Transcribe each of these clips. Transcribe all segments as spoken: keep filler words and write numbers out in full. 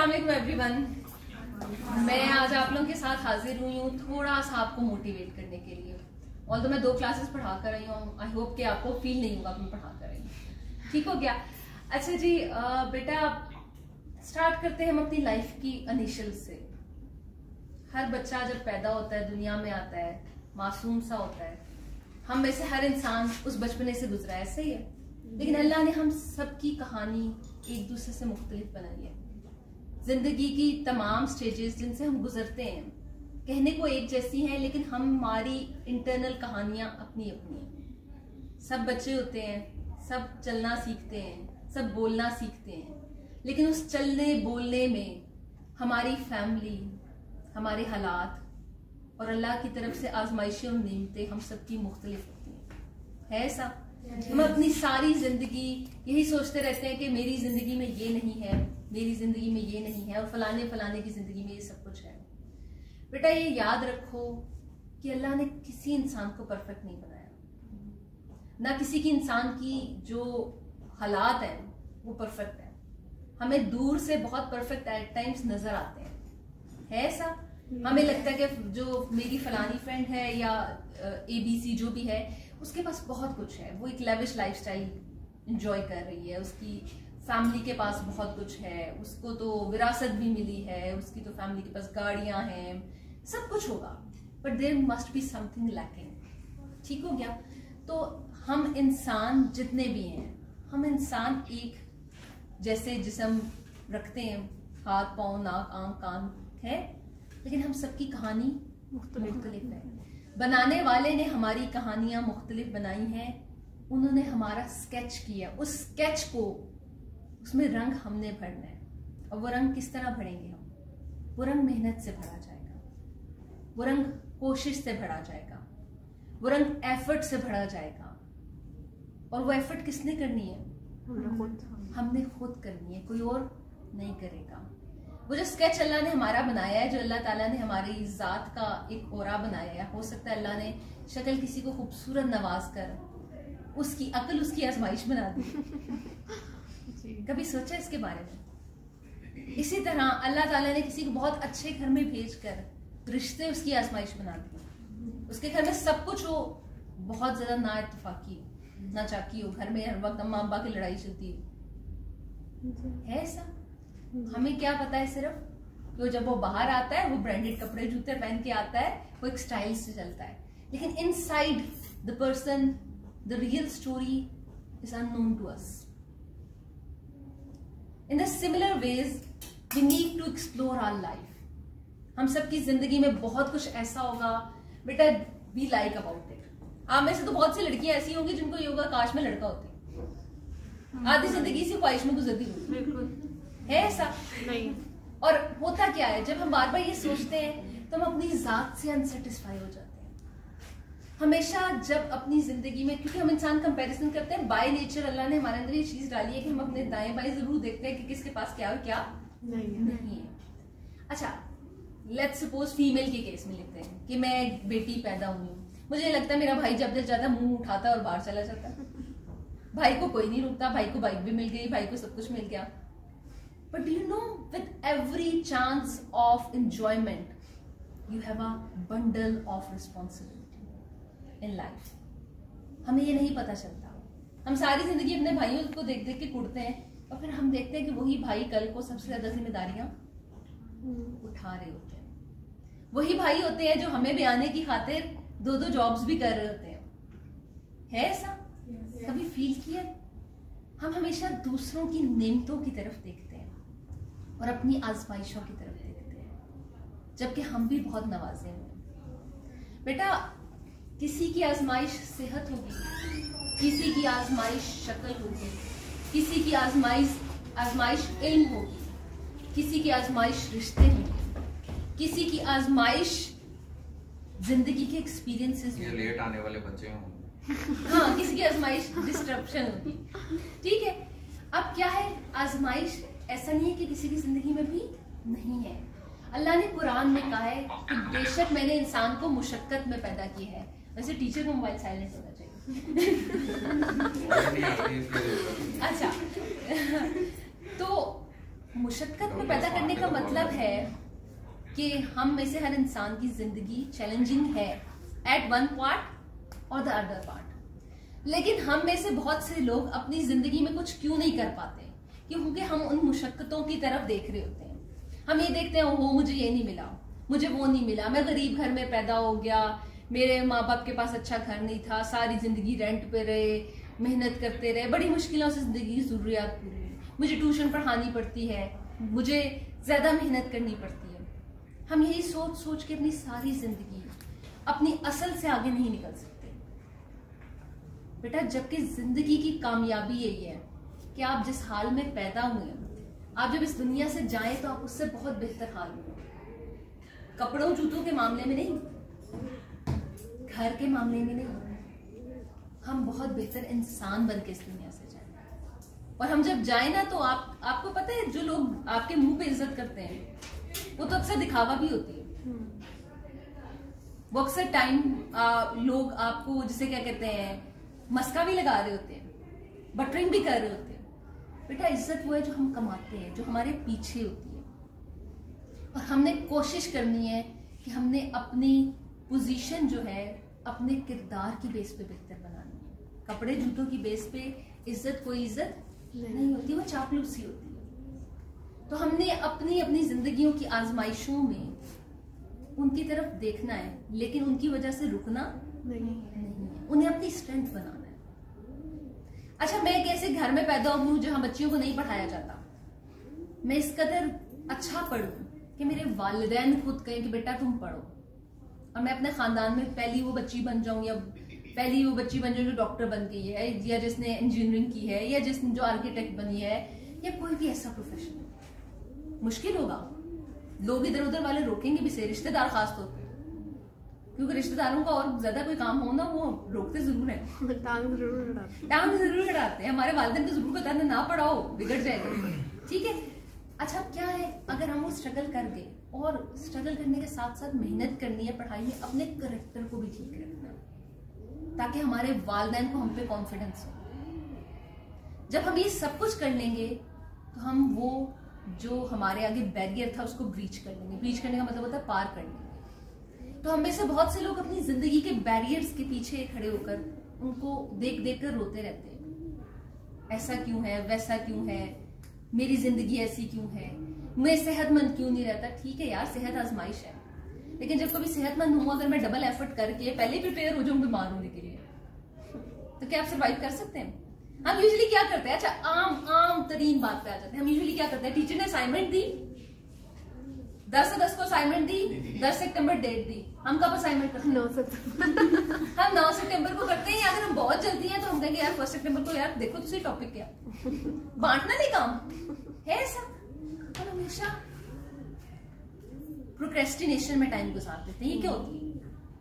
अस्सलाम वालेकुम एवरीवन। मैं आज आप लोगों के साथ हाजिर हुई हूँ थोड़ा सा आपको मोटिवेट करने के लिए। और तो मैं दो क्लासेस पढ़ा कर रही हूँ, आई होप कि आपको फील नहीं होगा मैं पढ़ा कर रही हूँ। ठीक हो गया? अच्छा जी बेटा, स्टार्ट करते हैं हम अपनी लाइफ की इनिशियल से। हर बच्चा जब पैदा होता है, दुनिया में आता है, मासूम सा होता है। हम में से हर इंसान उस बचपने से गुजरा है, सही है। लेकिन अल्लाह ने हम सबकी कहानी एक दूसरे से मुख्तलिफ बनाई है। जिंदगी की तमाम स्टेजेस जिनसे हम गुजरते हैं कहने को एक जैसी हैं, लेकिन हमारी इंटरनल कहानियां अपनी अपनी हैं। सब बच्चे होते हैं, सब चलना सीखते हैं, सब बोलना सीखते हैं, लेकिन उस चलने बोलने में हमारी फैमिली, हमारे हालात और अल्लाह की तरफ से आजमाइशें और नेमतें हम सबकी मुख्तलिफ होती हैं। है ऐसा? हम अपनी सारी जिंदगी यही सोचते रहते हैं कि मेरी जिंदगी में ये नहीं है, मेरी जिंदगी में ये नहीं है, और फलाने फलाने की जिंदगी में ये सब कुछ है। बेटा ये याद रखो कि अल्लाह ने किसी इंसान को परफेक्ट नहीं बनाया, ना किसी की इंसान की जो हालात हैं वो परफेक्ट है। हमें दूर से बहुत परफेक्ट एट टाइम्स नजर आते हैं, है ऐसा? हमें लगता है कि जो मेरी फलानी फ्रेंड है या एबीसी जो भी है, उसके पास बहुत कुछ है, वो एक लेविश लाइफस्टाइल एंजॉय कर रही है, उसकी फैमिली के पास बहुत कुछ है, उसको तो विरासत भी मिली है, उसकी तो फैमिली के पास गाड़ियां हैं, सब कुछ होगा, but there must be something lacking. ठीक हो गया? तो हम इंसान जितने भी हैं, हम इंसान एक जैसे जिस्म रखते हैं, हाथ पाँव नाक आंख कान है, लेकिन हम सबकी कहानी मुख्तलिफ है। बनाने वाले ने हमारी कहानियां मुख्तलिफ बनाई हैं, उन्होंने हमारा स्केच किया, उस स्केच को उसमें रंग हमने भरना है। और वो रंग किस तरह भरेंगे हम? वो रंग मेहनत से भरा जाएगा, वो रंग कोशिश से भरा जाएगा, वो रंग एफर्ट से भरा जाएगा। और वो एफर्ट किसने करनी है? हमने खुद करनी है, कोई और नहीं करेगा। वो जो स्केच अल्लाह ने हमारा बनाया है, जो अल्लाह ताला ने हमारी जात का एक औरा बनाया है, हो सकता है अल्लाह ने शक्ल किसी को खूबसूरत नवाज कर उसकी अकल उसकी आजमाइश बना दी। कभी सोचा इसके बारे में? इसी तरह अल्लाह ताला ने किसी को बहुत अच्छे घर में भेजकर रिश्ते उसकी आजमाइश बना दी। उसके घर में सब कुछ हो, बहुत ज्यादा ना इत्तेफाकी ना चाकी हो, घर में हर वक्त अम्मा अब्बा की लड़ाई चलती है ऐसा? हमें क्या पता है सिर्फ कि जब वो बाहर आता है वो ब्रांडेड कपड़े जूते पहन के आता है, वो एक स्टाइल से चलता है, लेकिन inside the person the real story is unknown to us. In the similar ways we need to explore our life. हम सबकी जिंदगी में बहुत कुछ ऐसा होगा बेटा, वी लाइक अबाउट इट। आप में से तो बहुत सी लड़कियां ऐसी होंगी जिनको ये होगा काश में लड़का होती, आधी जिंदगी इसी ख्वाहिश में गुजरती हुई, है ऐसा? नहीं। और होता क्या है, जब हम बार बार ये सोचते हैं तो हम अपनी जात से अनसेटिस्फाई हो जाते हैं। हमेशा जब अपनी जिंदगी में, क्योंकि हम इंसान कंपैरिजन करते हैं, बाय नेचर अल्लाह ने हमारे अंदर ये चीज डाली है कि हम अपने दाएं बाएं जरूर देखते हैं कि किसके पास क्या और क्या नहीं है, नहीं है। अच्छा, लेट्स सपोज फीमेल के केस में लेते हैं कि मैं एक बेटी पैदा हुई हूँ, मुझे लगता है मेरा भाई जब दिल जाता मुंह उठाता और बाहर चला जाता, भाई को कोई नहीं रुकता, भाई को बाइक भी मिल गई, भाई को सब कुछ मिल गया। But do you know, with every chance of enjoyment, you have a bundle of responsibility in life. हमें ये नहीं पता चलता, हम सारी जिंदगी अपने भाइयों को देख देख के कुड़ते हैं, और फिर हम देखते हैं कि वही भाई कल को सबसे ज्यादा जिम्मेदारियां उठा रहे होते हैं। वही भाई होते हैं जो हमें भी आने की खातिर दो दो जॉब्स भी कर रहे होते हैं, है ऐसा? yes, कभी फील किया? हम हमेशा दूसरों की नेमतों की तरफ देखते हैं और अपनी आजमाइशों की तरफ देखते हैं, जबकि हम भी बहुत नवाजे हैं। बेटा किसी की आजमाइश सेहत होगी, किसी की आजमाइश शक्ल होगी, किसी की आजमाइश आजमाइश इल्म होगी, किसी की आजमाइश रिश्ते होंगे, किसी की आजमाइश जिंदगी के एक्सपीरियंसेस, ये लेट आने वाले बच्चे होंगे, हाँ किसी की आजमाइश डिस्ट्रप्शन होगी। ठीक है, अब क्या है, आजमाइश ऐसा नहीं है कि किसी की जिंदगी में भी नहीं है। अल्लाह ने कुरान में कहा है कि बेशक मैंने इंसान को मुशक्कत में पैदा किया है। वैसे टीचर को मोबाइल साइलेंट होना चाहिए। अच्छा तो मुशक्कत में पैदा करने का मतलब है कि हम में से हर इंसान की जिंदगी चैलेंजिंग है एट वन पार्ट और द अदर पार्ट, लेकिन हम में से बहुत से लोग अपनी जिंदगी में कुछ क्यों नहीं कर पाते, क्योंकि हम उन मुशक्कतों की तरफ देख रहे होते हैं। हम ये देखते हैं ओहो मुझे ये नहीं मिला, मुझे वो नहीं मिला, मैं गरीब घर में पैदा हो गया, मेरे माँ बाप के पास अच्छा घर नहीं था, सारी जिंदगी रेंट पे रहे, मेहनत करते रहे, बड़ी मुश्किलों से जिंदगी की जरूरियात पूरी हुई, मुझे ट्यूशन पढ़ानी पड़ती है, मुझे ज्यादा मेहनत करनी पड़ती है। हम यही सोच सोच के अपनी सारी जिंदगी अपनी असल से आगे नहीं निकल सकते बेटा, जबकि जिंदगी की कामयाबी यही है कि आप जिस हाल में पैदा हुए हैं, आप जब इस दुनिया से जाएं तो आप उससे बहुत बेहतर हाल में, कपड़ों जूतों के मामले में नहीं, घर के मामले में नहीं, हम बहुत बेहतर इंसान बन के इस दुनिया से जाएं। और हम जब जाए ना तो आप आपको पता है जो लोग आपके मुंह पे इज्जत करते हैं वो तो अक्सर दिखावा भी होती है। वो अक्सर टाइम लोग आपको जिसे क्या कहते हैं मस्का भी लगा रहे होते हैं, बटरिंग भी कर रहे होते हैं। बेटा इज्जत वो है जो हम कमाते हैं, जो हमारे पीछे होती है, और हमने कोशिश करनी है कि हमने अपनी पोजीशन जो है अपने किरदार की बेस पे बेहतर बनानी है। कपड़े जूतों की बेस पे इज्जत कोई इज्जत नहीं होती, वो चापलूसी होती है। तो हमने अपनी अपनी जिंदगियों की आजमाइशों में उनकी तरफ देखना है, लेकिन उनकी वजह से रुकना नहीं, नहीं है, उन्हें अपनी स्ट्रेंथ बनाना है। अच्छा, मैं एक ऐसे घर में पैदा हूं जहां बच्चियों को नहीं पढ़ाया जाता, मैं इस कदर अच्छा पढ़ूं कि मेरे वालिदैन खुद कहें कि बेटा तुम पढ़ो, और मैं अपने खानदान में पहली वो बच्ची बन जाऊं या पहली वो बच्ची बन जाऊं जो डॉक्टर बन गई है, या जिसने इंजीनियरिंग की है, या जिसने जो आर्किटेक्ट बनी है, या कोई भी ऐसा प्रोफेशन। मुश्किल होगा, लोग इधर उधर वाले रोकेंगे भी से, रिश्तेदार खास तौर पे, क्योंकि रिश्तेदारों का और ज्यादा कोई काम हो ना वो रोकते जरूर है, टांग जरूर अड़ाते टांग जरूर अड़ाते हैं। हमारे वालिदैन तो जरूर बताते ना पढ़ाओ बिगड़ जाएगा, ठीक है। अच्छा क्या है, अगर हम वो स्ट्रगल कर गए, और स्ट्रगल करने के साथ साथ मेहनत करनी है पढ़ाई में, अपने करेक्टर को भी ठीक रखना है ताकि हमारे वालिदैन को हम पे कॉन्फिडेंस हो। जब हम ये सब कुछ कर लेंगे तो हम वो जो हमारे आगे बैरियर था उसको ब्रीच कर लेंगे। ब्रीच करने का मतलब होता है पार कर लेंगे। तो हम में से बहुत से लोग अपनी जिंदगी के बैरियर्स के पीछे खड़े होकर उनको देख देख कर रोते रहते हैं, ऐसा क्यों है, वैसा क्यों है, मेरी जिंदगी ऐसी क्यों है, मैं सेहतमंद क्यों नहीं रहता। ठीक है यार, सेहत आजमाइश है, लेकिन जब कभी सेहतमंद हूं, अगर मैं डबल एफर्ट करके पहले प्रिपेयर हो जाऊं बीमार होने के लिए, तो क्या आप सर्वाइव कर सकते हैं? हम यूजुअली क्या करते हैं, अच्छा आम आम तरीन बात पे आ जाते हैं, हम यूजुअली क्या करते हैं, टीचर ने असाइनमेंट दी, दस से दस को असाइनमेंट दी, दस सितंबर डेट दी, हम कब असाइनमेंट करते हैं? नौ सितंबर हम नौ सितंबर को करते हैं। अगर हम बहुत जल्दी हैं तो हम कहेंगे यार फर्स्ट सितंबर को यार देखो तुझे टॉपिक क्या, बांटना नहीं काम है ऐसा। हम हमेशा प्रोक्रेस्टिनेशन में टाइम गुजार देते हैं। ये क्या होती है?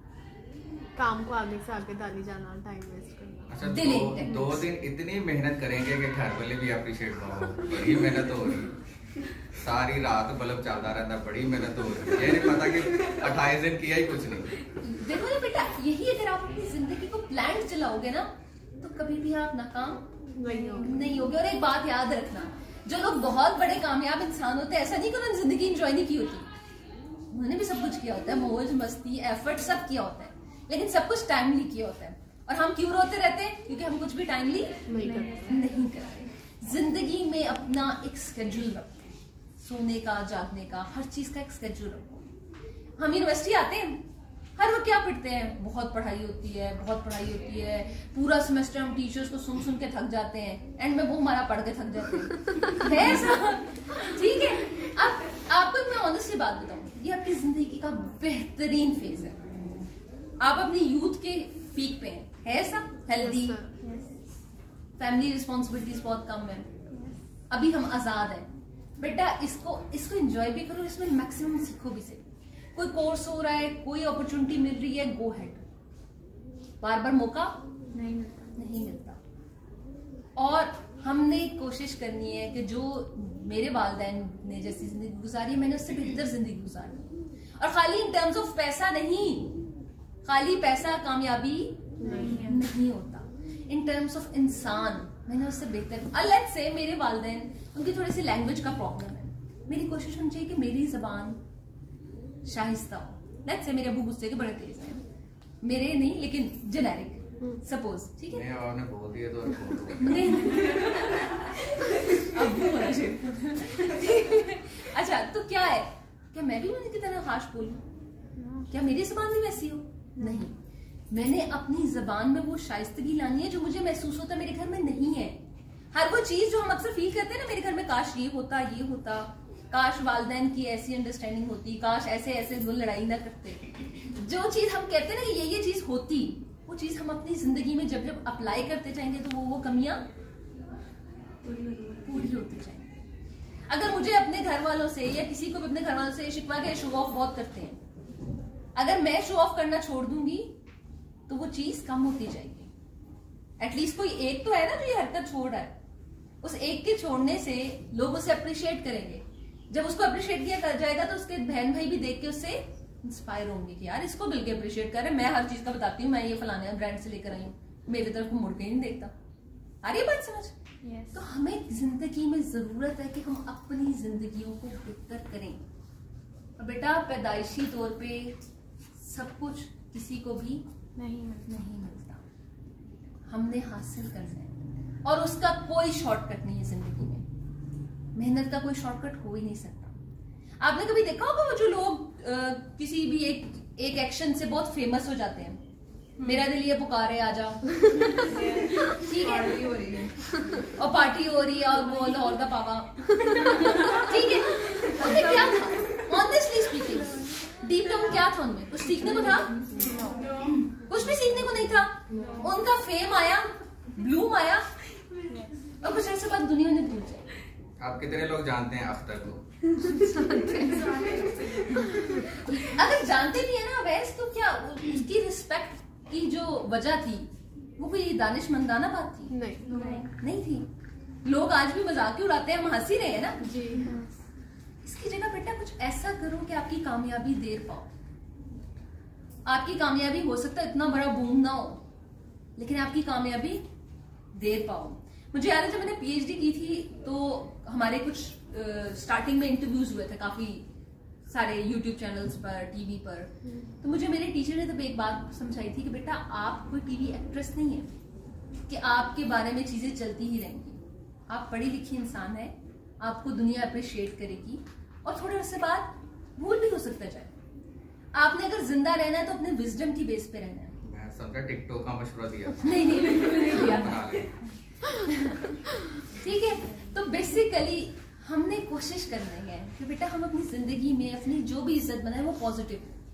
काम को आगे से आगे डाली जाना, टाइम वेस्ट करना। अच्छा, दो, दो दिन इतनी मेहनत करेंगे कि घर वाले भी अप्रिशिएट करो, बड़ी मेहनत हो रही, सारी रात बल्ब चलता रहता, बड़ी मेहनत हो रही, ये नहीं पता कि अट्ठाईस दिन किया ही कुछ नहीं। देखो ना बेटा, यही अगर आप अपनी जिंदगी को प्लान चलाओगे ना तो कभी भी आप नाकाम नहीं होगे नहीं होगे। और एक बात याद रखना, जो लोग बहुत बड़े कामयाब इंसान होते हैं, ऐसा नहीं कि उन्होंने जिंदगी एंजॉय नहीं की होती, उन्होंने भी सब कुछ किया होता है, मौज मस्ती एफर्ट सब किया होता है, लेकिन सब कुछ टाइमली किया होता है। और हम क्यों रोते रहते हैं? क्योंकि हम कुछ भी टाइमली नहीं करते नहीं करते। जिंदगी में अपना एक स्केड्यूल रखो, सोने का, जागने का, हर चीज का एक स्केड्यूल रखो। हम यूनिवर्सिटी आते हैं, हर वक्त क्या पढ़ते हैं, बहुत पढ़ाई होती है, बहुत पढ़ाई होती है, पूरा सेमेस्टर हम टीचर्स को सुन सुन के थक जाते हैं, एंड में वो हमारा पढ़ के थक जाते हैं है ऐसा? ठीक है। अब आपको मैं ऑनेस्टली बात बताऊं, ये आपकी जिंदगी का बेहतरीन फेज है। आप अपनी यूथ के पीक पे हैं, है ऐसा? हेल्दी, फैमिली रिस्पॉन्सिबिलिटीज बहुत कम है, अभी हम आजाद हैं बेटा, इसको इसको एंजॉय भी करो, इसमें मैक्सिमम सीखो भी से। कोई कोर्स हो रहा है, कोई अपॉर्चुनिटी मिल रही है, गो हेड, बार बार मौका नहीं मिलता नहीं मिलता। और हमने कोशिश करनी है कि जो मेरे वालिदैन ने जैसी जिंदगी गुजारी, मैंने उससे बेहतर जिंदगी गुजारी। और खाली इन टर्म्स ऑफ पैसा नहीं, खाली पैसा कामयाबी नहीं, नहीं होता, इन टर्म्स ऑफ इंसान मैंने उससे बेहतर। लेट्स से मेरे वालिदैन, उनकी थोड़ी सी लैंग्वेज का प्रॉब्लम है, मेरी कोशिश होनी चाहिए कि मेरी जबान शाइस्ता हो। लेट्स से मेरे अबू गुस्से के बड़े तेज हैं, मेरे नहीं लेकिन जेनेरिक सपोज, ठीक है। नहीं आपने बोल दिया तो नहीं अबू होना चाहिए। अच्छा तो क्या है, क्या मैं भी उनकी तरह हाश बोलूं? क्या मेरी जबान भी वैसी हो? नहीं, मैंने अपनी जबान में वो शाइस्तगी लानी है जो मुझे महसूस होता मेरे घर में नहीं है। हर वो चीज जो हम अक्सर फील करते हैं ना, मेरे घर में काश ये होता ये होता, काश वालिदैन की ऐसी अंडरस्टैंडिंग होती, काश ऐसे ऐसे वो लड़ाई ना करते, जो चीज हम कहते हैं ना कि ये ये चीज होती, वो चीज हम अपनी जिंदगी में जब जब अप्लाई करते जाएंगे तो वो वो कमियां पूरी होती जाएंगी। अगर मुझे अपने घर वालों से या किसी को भी अपने घर वालों से शिकवा के शो ऑफ बहुत करते हैं, अगर मैं शो ऑफ करना छोड़ दूंगी तो वो चीज कम होती जाएगी। एटलीस्ट कोई एक तो है ना जो ये हरकत छोड़ रहा है, उस एक के छोड़ने से लोग उसे अप्रिशिएट करेंगे। जब उसको अप्रिशिएट किया जाएगा तो उसके बहन भाई भी देख के उससे इंस्पायर होंगे कि यार इसको बिल्कुल अप्रिशिएट कर रहे हैं, मैं हर चीज का बताती हूँ, मैं ये फलाने ब्रांड से लेकर आई हूँ, मेरी तरफ मुड़ के नहीं देखता। आ रही है बात समझ? yes. तो हमें जिंदगी में जरूरत है कि हम अपनी जिंदगियों को बेहतर करें। और बेटा पैदाइशी तौर पे सब कुछ किसी को भी नहीं नहीं मिलता, हमने हासिल करना है और उसका कोई शॉर्टकट नहीं है जिंदगी में। मेहनत का कोई शॉर्टकट हो ही नहीं सकता। आपने कभी देखा होगा वो जो लोग आ, किसी भी एक एक एक्शन से बहुत फेमस हो जाते हैं, मेरा दिल ये पुकारे आजा, ठीक है, हो रही है और पार्टी हो रही है और वो लाहौर का पावा, ठीक है। उनमें क्या था, ऑनेस्टली स्पीकिंग डीप डाउन क्या था उनमें? कुछ सीखने को था? कुछ भी सीखने को नहीं था। उनका फेम आया, ब्लूम आया और कुछ ऐसे बात दुनिया ने भूल जाए। आप कितने लोग जानते हैं अख्तर को? अगर जानते भी है ना वैस, तो क्या उसकी रिस्पेक्ट की जो वजह थी वो कोई दानिशमंदाना बात थी? नहीं नहीं थी। लोग आज भी मजाक ही उड़ाते हैं, हम हंस ही रहे हैं ना जी। इसकी जगह बेटा कुछ ऐसा करो कि आपकी कामयाबी देर पाओ। आपकी कामयाबी हो सकता है इतना बड़ा बूम ना हो, लेकिन आपकी कामयाबी देर पाओ। मुझे याद है जब मैंने पीएचडी की थी तो हमारे कुछ स्टार्टिंग में इंटरव्यूज हुए थे काफी सारे यूट्यूब चैनल्स पर, टीवी पर। तो मुझे मेरे टीचर ने तब एक बात समझाई थी कि बेटा आप कोई टीवी एक्ट्रेस नहीं है कि आपके बारे में चीजें चलती ही रहेंगी। आप पढ़ी लिखी इंसान है, आपको दुनिया अप्रिशिएट करेगी और थोड़े अर्से बाद भूल भी हो सकता जाए। आपने अगर जिंदा रहना है तो अपने विजडम की बेस पे रहना है। मैं समझा टिकटॉक का मशवरा दिया। नहीं नहीं बिल्कुल नहीं दिया। ठीक है, तो बेसिकली हमने कोशिश करनी है कि बेटा हम अपनी जिंदगी में अपनी जो भी इज्जत बनाए वो पॉजिटिव